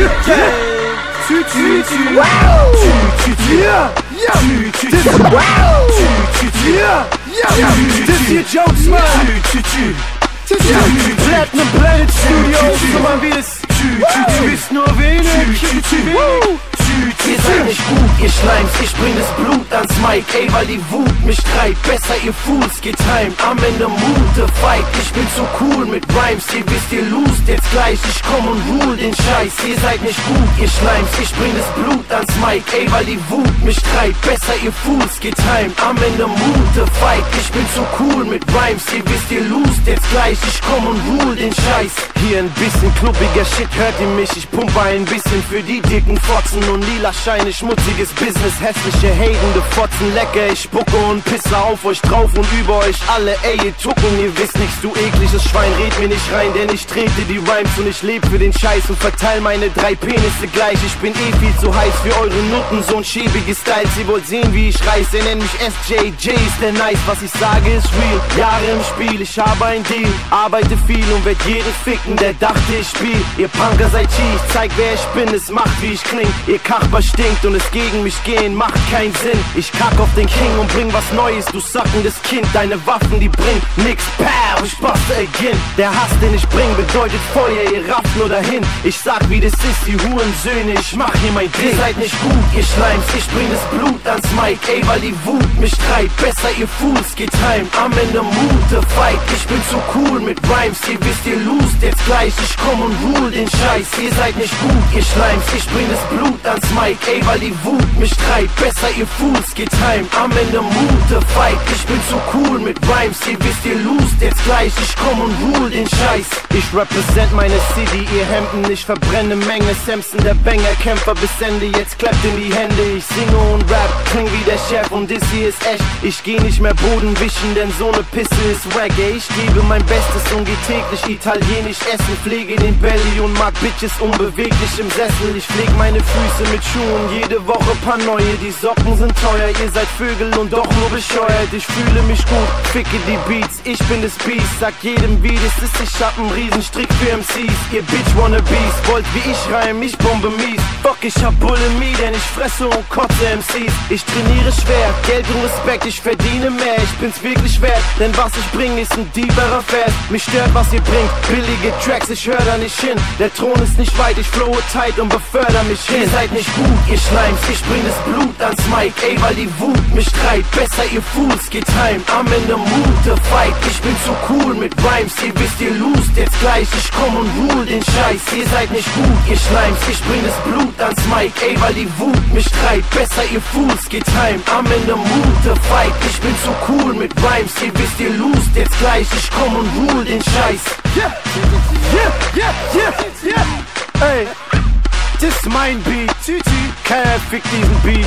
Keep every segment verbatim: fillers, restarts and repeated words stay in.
Tü, tü, tü. Tü, tü, tü. Ja, ja. Tü, tü, tü. Tü, tü, tü. Ja, ja. Das hier Jokes, man. Tü, tü, tü. Platinum Planet Studios, so man wie es. Du bist nur wenig, zu wenig. Ihr seid nicht gut, ihr Schleims, ich bring das Blut ans Mic, ey, weil die Wut mich treibt. Besser ihr Fools, geht heim, am Ende Mute fight. Ich bin zu cool mit Rhymes, ihr wisst, ihr lost jetzt gleich. Ich komm und rule den Scheiß, ihr seid nicht gut, ihr Schleims, ich bring das Blut ans Mic, ey, weil die Wut mich treibt. Besser ihr Fools, geht heim, am Ende Mute fight. Ich bin zu cool mit Rhymes, ihr wisst, ihr lost jetzt gleich. Ich komm und rule den Scheiß. Hier ein bisschen klubbiger Shit, hört ihr mich? Ich pumpe ein bisschen für die dicken Fotzen und lila Scheine, schmutziges Business, hässliche hatende Fotzen, lecker, ich spucke und pisse auf euch drauf und über euch alle, ey, ihr Tucken, ihr wisst nichts, du ekliges Schwein, red mir nicht rein, denn ich trete die Rhymes und ich lebe für den Scheiß und verteil meine drei Penisse gleich. Ich bin eh viel zu heiß für eure Nutten, so ein schäbiges Styles, ihr wollt sehen, wie ich reiß, ihr nennt mich S J, J ist der Nice, was ich sage ist real, Jahre im Spiel, ich habe ein Deal, arbeite viel und werd jeden ficken, der dachte ich spiel, ihr Punker seid chi, ich zeig wer ich bin, es macht wie ich kling, ihr Kachber stinkt und es gegen mich gehen macht keinen Sinn. Ich kack auf den King und bring was Neues, du sackendes Kind. Deine Waffen, die bringen nix, pow, ich buste again. Der Hass, den ich bring, bedeutet Feuer, ihr rafft nur dahin. Ich sag wie das ist, die Hurensöhne, ich mach hier mein Ding. Ihr seid nicht gut, ihr Schleims, ich bring das Blut ans Mic, ey, weil die Wut mich treibt. Besser ihr Fools, geht heim, am Ende Mute fight. Ich bin zu cool mit Rhymes, ihr wisst, ihr lost jetzt gleich. Ich komm und rule den Scheiß, ihr seid nicht gut, ihr Schleims, ich bring das Blut ans Mic, ey, weil die Wut mich treibt. Besser ihr Fools, geht heim, am Ende Mute fight. Ich bin zu cool mit Rhymes, ihr wisst, ihr lost jetzt gleich. Ich komm und rule den Scheiß. Ich represent meine City, ihr Hemden, ich verbrenne Menge. Samson der Banger, Kämpfer bis Ende, jetzt klappt in die Hände. Ich singe und rap, kling wie der Chef und das hier ist echt. Ich geh nicht mehr Boden wischen, denn so ne Pisse ist wack, ey. Ich gebe mein Bestes und geh täglich italienisch essen. Pflege den Belly und mag Bitches unbeweglich im Sessel. Ich pfleg meine Füße mit Schuhen, jede Woche paar neue. Die Socken sind teuer, ihr seid Vögel und doch nur bescheuert. Ich fühle mich gut, ficke die Beats, ich bin das Beast. Sag jedem wie das ist, ich hab einen Riesenstrick für M Cs. Ihr Bitch wannabes, wollt wie ich reim, ich bombe mies. Fuck, ich hab Bulimie, denn ich fresse und kotze M Cs. Ich trainiere schwer, Geld und Respekt, ich verdiene mehr. Ich bin's wirklich wert, denn was ich bring ist ein deeperer Vers. Mich stört, was ihr bringt, billige Tracks, ich hör da nicht hin. Der Thron ist nicht weit, ich flowe tight und beförder mich hin. Ihr seid nicht gut, ihr Schleims, ich bring das Blut ans Mic, ey, weil die Wut mich treibt. Besser ihr Fools, geht heim, am Ende Mute fight. Ich bin zu cool mit Rhymes, ihr wisst, ihr lost jetzt gleich. Ich komm und rule den Scheiß, ihr seid nicht gut, ihr Schleims, ich bring das Blut ans Mic, ey, weil die Wut mich treibt. Besser ihr Fools, geht heim, am Ende Mute fight. Ich bin zu cool mit Rhymes, ihr wisst, ihr lost jetzt gleich. Ich komm und rule den Scheiß. Yeah, yeah, yeah, yeah, yeah. Ey, das ist mein Beat, keiner fickt diesen Beat.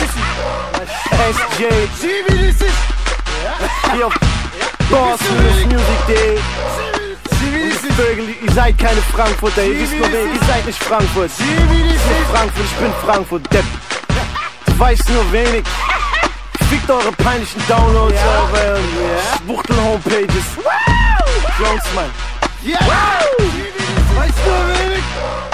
S J, sieh wie das ist. Hier auf Boston Music Day. Und Vögel, ihr seid keine Frankfurter, ihr wisst nur, ihr seid nicht Frankfurt. Ich bin Frankfurt, ich bin Frankfurt, Depp. Du weißt nur wenig. Fickt eure peinlichen Downloads, eure Schwuchtel-Homepages. Jones, Mann. Weißt nur wenig.